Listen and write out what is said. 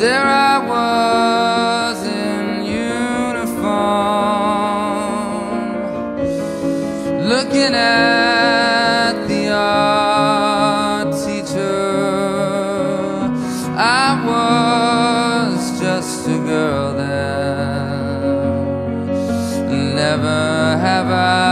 There I was in uniform, looking at the art teacher. I was just a girl then. Never have I